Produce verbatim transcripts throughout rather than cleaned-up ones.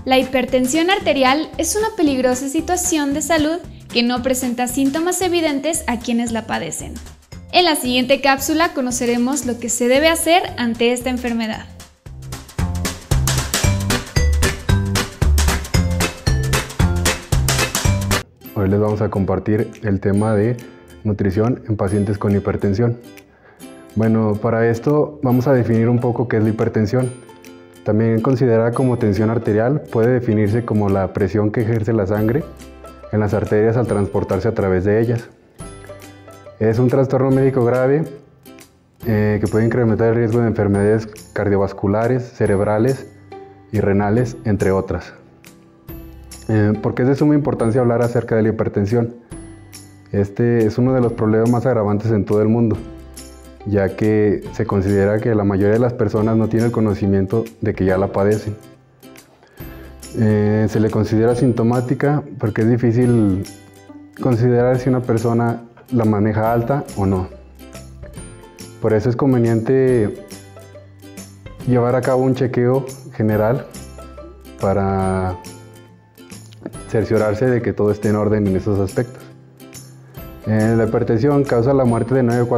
La hipertensión arterial es una peligrosa situación de salud que no presenta síntomas evidentes a quienes la padecen. En la siguiente cápsula conoceremos lo que se debe hacer ante esta enfermedad. Hoy les vamos a compartir el tema de nutrición en pacientes con hipertensión. Bueno, para esto vamos a definir un poco qué es la hipertensión. También considerada como tensión arterial, puede definirse como la presión que ejerce la sangre en las arterias al transportarse a través de ellas. Es un trastorno médico grave eh, que puede incrementar el riesgo de enfermedades cardiovasculares, cerebrales y renales, entre otras. Eh, porque es de suma importancia hablar acerca de la hipertensión. Este es uno de los problemas más agravantes en todo el mundo, ya que se considera que la mayoría de las personas no tiene el conocimiento de que ya la padecen. Eh, se le considera sintomática porque es difícil considerar si una persona la maneja alta o no. Por eso es conveniente llevar a cabo un chequeo general para cerciorarse de que todo esté en orden en esos aspectos. Eh, la hipertensión causa la muerte de nueve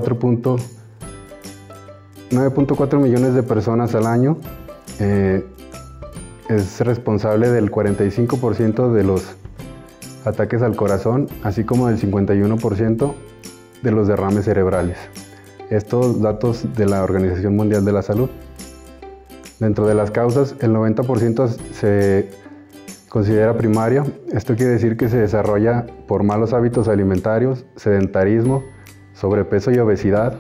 punto cuatro millones de personas al año. Eh, es responsable del cuarenta y cinco por ciento de los ataques al corazón, así como del cincuenta y uno por ciento de los derrames cerebrales. Estos datos de la Organización Mundial de la Salud. Dentro de las causas, el noventa por ciento se considera primaria. Esto quiere decir que se desarrolla por malos hábitos alimentarios, sedentarismo, sobrepeso y obesidad,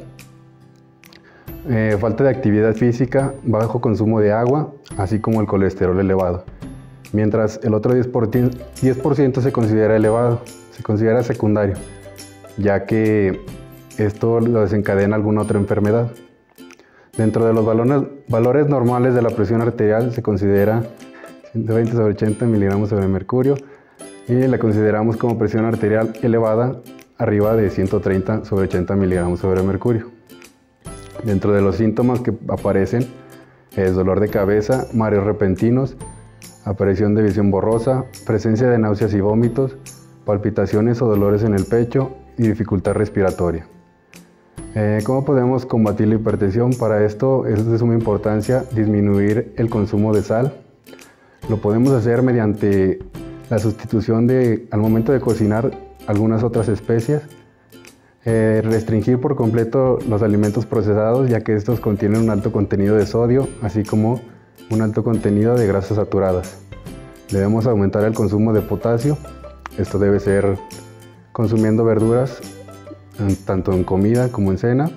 eh, falta de actividad física, bajo consumo de agua, así como el colesterol elevado. Mientras el otro diez por ciento se considera elevado, se considera secundario, ya que esto lo desencadena alguna otra enfermedad. Dentro de los valores, valores normales de la presión arterial se considera ciento veinte sobre ochenta miligramos sobre mercurio y la consideramos como presión arterial elevada arriba de ciento treinta sobre ochenta miligramos sobre mercurio. Dentro de los síntomas que aparecen es dolor de cabeza, mareos repentinos, aparición de visión borrosa, presencia de náuseas y vómitos, palpitaciones o dolores en el pecho y dificultad respiratoria. Eh, ¿Cómo podemos combatir la hipertensión? Para esto es de suma importancia disminuir el consumo de sal. Lo podemos hacer mediante la sustitución de, al momento de cocinar, algunas otras especias. Eh, restringir por completo los alimentos procesados, ya que estos contienen un alto contenido de sodio, así como un alto contenido de grasas saturadas. Debemos aumentar el consumo de potasio. Esto debe ser consumiendo verduras, tanto en comida como en cena.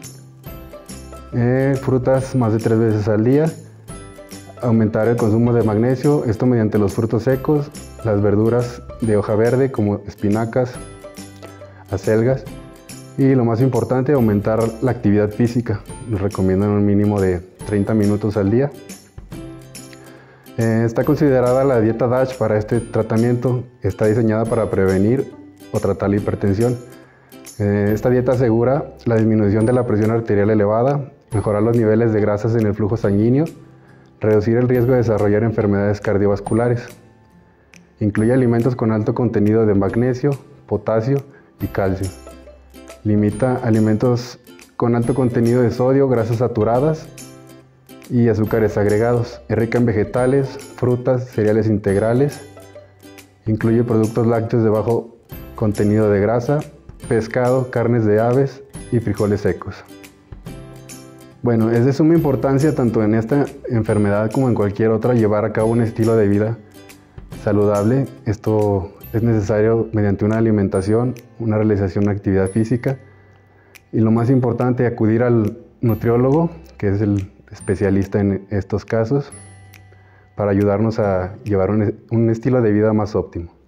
Eh, frutas más de tres veces al día. Aumentar el consumo de magnesio, esto mediante los frutos secos, las verduras de hoja verde como espinacas, acelgas. Y lo más importante, aumentar la actividad física. Nos recomiendan un mínimo de treinta minutos al día. Eh, está considerada la dieta DASH para este tratamiento. Está diseñada para prevenir o tratar la hipertensión. Eh, esta dieta asegura la disminución de la presión arterial elevada, mejorar los niveles de grasas en el flujo sanguíneo, reducir el riesgo de desarrollar enfermedades cardiovasculares. Incluye alimentos con alto contenido de magnesio, potasio y calcio. Limita alimentos con alto contenido de sodio, grasas saturadas y azúcares agregados. Es rica en vegetales, frutas, cereales integrales. Incluye productos lácteos de bajo contenido de grasa, pescado, carnes de aves y frijoles secos. Bueno, es de suma importancia tanto en esta enfermedad como en cualquier otra llevar a cabo un estilo de vida saludable. Esto es necesario mediante una alimentación, una realización de actividad física y lo más importante, acudir al nutriólogo, que es el especialista en estos casos, para ayudarnos a llevar un, un estilo de vida más óptimo.